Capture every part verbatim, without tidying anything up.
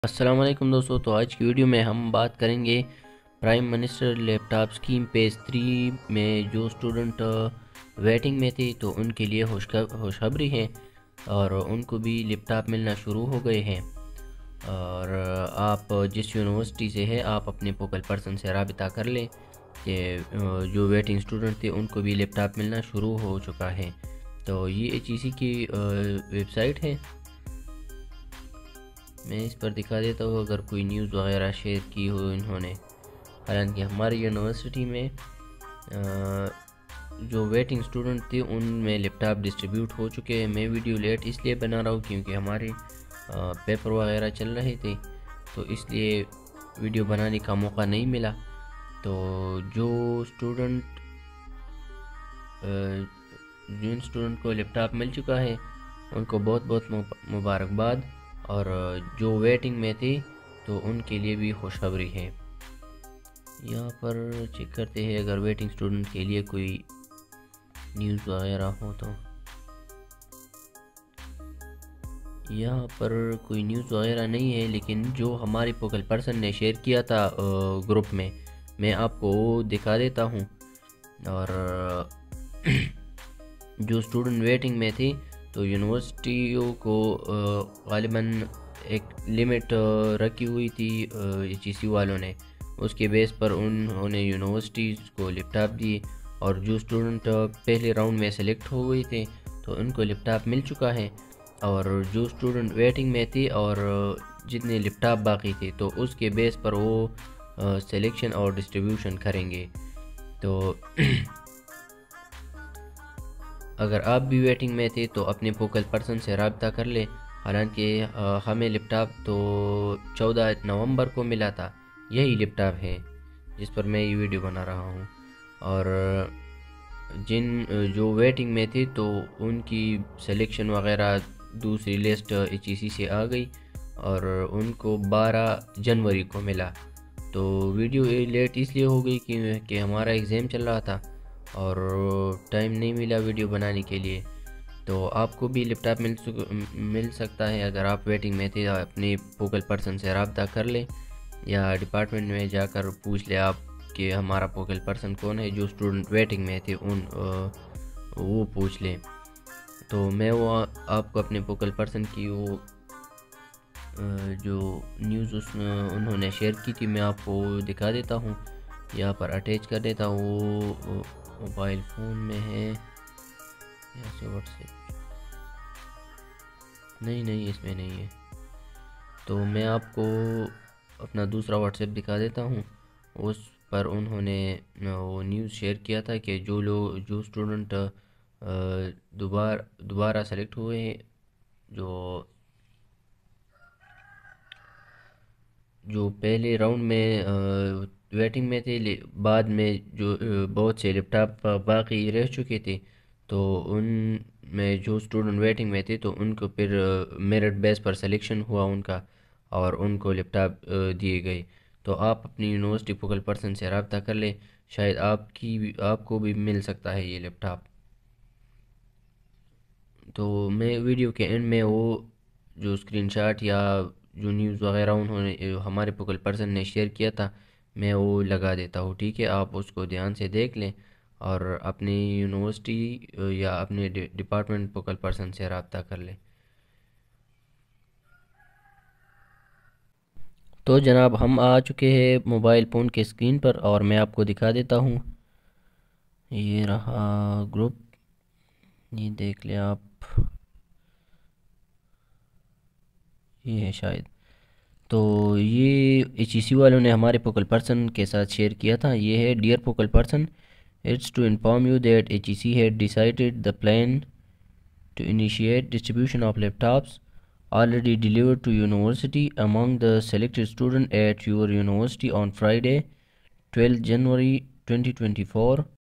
السلام علیکم دوستو، تو آج کی ویڈیو میں ہم بات کریں گے prime minister laptop scheme page three میں جو اسٹوڈنٹ ویٹنگ میں تھے تو ان کے لیے خوشخبری ہے اور ان کو بھی لیپ ٹاپ ملنا شروع ہو گئے ہیں۔ اور آپ جس یونیورسٹی سے ہے آپ اپنے فوکل پرسن سے رابطہ کر لیں کہ جو ویٹنگ اسٹوڈنٹ تھے ان کو بھی لیپ ٹاپ ملنا شروع ہو چکا ہے۔ تو یہ ایچ ای سی کی ویب سائٹ ہے، میں اس پر دکھا دیتا ہوں اگر کوئی نیوز وغیرہ شیئر کی ہو انہوں نے۔ حالانکہ ہماری یونیورسٹی میں جو ویٹنگ اسٹوڈنٹ تھے ان میں لیپ ٹاپ ڈسٹریبیوٹ ہو چکے ہیں۔ میں ویڈیو لیٹ اس لیے بنا رہا ہوں کیونکہ ہمارے پیپر وغیرہ چل رہے تھے، تو اس لیے ویڈیو بنانے کا موقع نہیں ملا۔ تو جو اسٹوڈنٹ جن اسٹوڈنٹ کو لیپ ٹاپ مل چکا ہے ان کو بہت بہت مبارکباد، اور جو ویٹنگ میں تھے تو ان کے لیے بھی خوشخبری ہے۔ یہاں پر چیک کرتے ہیں اگر ویٹنگ اسٹوڈنٹ کے لیے کوئی نیوز وغیرہ ہو تو۔ یہاں پر کوئی نیوز وغیرہ نہیں ہے، لیکن جو ہمارے فوکل پرسن نے شیئر کیا تھا گروپ میں، میں آپ کو دکھا دیتا ہوں۔ اور جو اسٹوڈنٹ ویٹنگ میں تھی تو یونیورسٹیوں کو غالباً ایک لمٹ رکھی ہوئی تھی ایچ ای سی والوں نے، اس کے بیس پر انہوں نے یونیورسٹیز کو لیپ ٹاپ دیے، اور جو اسٹوڈنٹ پہلے راؤنڈ میں سلیکٹ ہو گئی تھے تو ان کو لیپ ٹاپ مل چکا ہے، اور جو اسٹوڈنٹ ویٹنگ میں تھی اور جتنے لیپ ٹاپ باقی تھے تو اس کے بیس پر وہ سلیکشن اور ڈسٹریبیوشن کریں گے۔ تو اگر آپ بھی ویٹنگ میں تھے تو اپنے فوکل پرسن سے رابطہ کر لیں۔ حالانکہ ہمیں لیپ ٹاپ تو چودہ نومبر کو ملا تھا، یہی لیپ ٹاپ ہے جس پر میں یہ ویڈیو بنا رہا ہوں۔ اور جن جو ویٹنگ میں تھے تو ان کی سلیکشن وغیرہ دوسری لسٹ ایچ ای سی سے آ گئی اور ان کو بارہ جنوری کو ملا۔ تو ویڈیو لیٹ اس لیے ہو گئی کہ ہمارا ایگزام چل رہا تھا اور ٹائم نہیں ملا ویڈیو بنانے کے لیے۔ تو آپ کو بھی لیپ ٹاپ مل مل سکتا ہے اگر آپ ویٹنگ میں تھے، اپنے فوکل پرسن سے رابطہ کر لیں یا ڈپارٹمنٹ میں جا کر پوچھ لیں آپ کہ ہمارا فوکل پرسن کون ہے۔ جو اسٹوڈنٹ ویٹنگ میں تھے ان وہ پوچھ لیں۔ تو میں وہ آپ کو اپنے فوکل پرسن کی وہ جو نیوز اس انہوں نے شیئر کی تھی میں آپ کو دکھا دیتا ہوں، یہاں پر اٹیچ کر دیتا ہوں۔ وہ موبائل فون میں ہے، یہاں سے واٹس ایپ نہیں نہیں اس میں نہیں ہے، تو میں آپ کو اپنا دوسرا واٹس ایپ دکھا دیتا ہوں۔ اس پر انہوں نے وہ نیوز شیئر کیا تھا کہ جو لوگ جو اسٹوڈنٹ دوبارہ دوبارہ سلیکٹ ہوئے ہیں، جو جو پہلے راؤنڈ میں ویٹنگ میں تھے، بعد میں جو بہت سے لیپ ٹاپ باقی رہ چکے تھے، تو ان میں جو اسٹوڈنٹ ویٹنگ میں تھے تو ان کو پھر میرٹ بیس پر سلیکشن ہوا ان کا، اور ان کو لیپ ٹاپ دیے گئے۔ تو آپ اپنی یونیورسٹی فوکل پرسن سے رابطہ کر لیں، شاید آپ کی بھی آپ کو بھی مل سکتا ہے یہ لیپ ٹاپ۔ تو میں ویڈیو کے اینڈ میں وہ جو اسکرین شاٹ یا جو نیوز وغیرہ انہوں نے ہمارے فوکل پرسن نے شیئر کیا تھا میں وہ لگا دیتا ہوں، ٹھیک ہے؟ آپ اس کو دھیان سے دیکھ لیں اور اپنی یونیورسٹی یا اپنے ڈپارٹمنٹ فوکل پرسن سے رابطہ کر لیں۔ تو جناب ہم آ چکے ہیں موبائل فون کے اسکرین پر، اور میں آپ کو دکھا دیتا ہوں، یہ رہا گروپ، یہ دیکھ لیں آپ، یہ ہے شاید۔ تو یہ ایچ ای سی والوں نے ہمارے فوکل پرسن کے ساتھ شیئر کیا تھا، یہ ہے: dear focal person, it's to inform you that H E C head decided the plan to initiate distribution of laptops already delivered to university among the selected student at your university on Friday, twelfth January twenty twenty-four.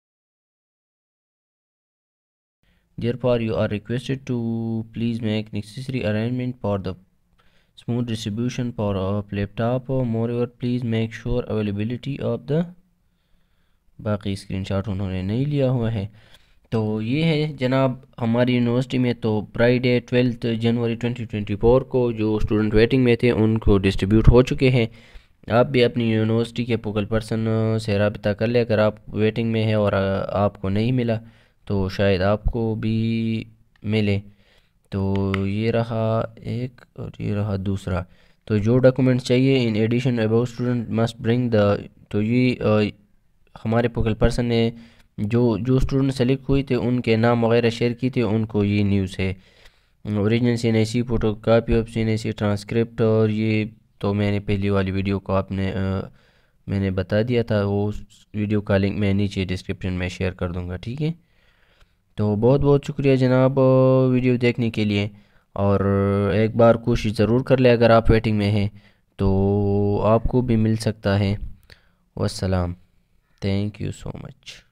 Therefore, you are requested to please make necessary arrangement for the smooth distribution for of laptop. Moreover, please make sure availability of the باقی screenshot انہوں نے نہیں لیا ہوا ہے۔ تو یہ ہے جناب ہماری یونیورسٹی میں تو Friday twelfth January twenty twenty four کو جو اسٹوڈنٹ ویٹنگ میں تھے ان کو ڈسٹریبیوٹ ہو چکے ہیں۔ آپ بھی اپنی یونیورسٹی کے فوکل پرسن سے رابطہ کر لیں، اگر آپ ویٹنگ میں ہیں اور آپ کو نہیں ملا تو شاید آپ کو بھی ملے۔ تو یہ رہا ایک اور یہ رہا دوسرا۔ تو جو ڈاکومنٹس چاہیے in addition above student must bring the, تو یہ آ، ہمارے فوکل پرسن نے جو جو اسٹوڈنٹ سلیکٹ ہوئے تھے ان کے نام وغیرہ شیئر کی تھے، ان کو یہ نیوز ہے۔ Original C N I C photocopy of C N I C transcript, اور یہ تو میں نے پہلی والی ویڈیو کو آپ نے آ، میں نے بتا دیا تھا، وہ ویڈیو کا لنک میں نیچے ڈسکرپشن میں شیئر کر دوں گا، ٹھیک ہے۔ تو بہت بہت شکریہ جناب ویڈیو دیکھنے کے لیے، اور ایک بار کوشش ضرور کر لیں اگر آپ ویٹنگ میں ہیں تو آپ کو بھی مل سکتا ہے۔ والسلام، تھینک یو سو مچ۔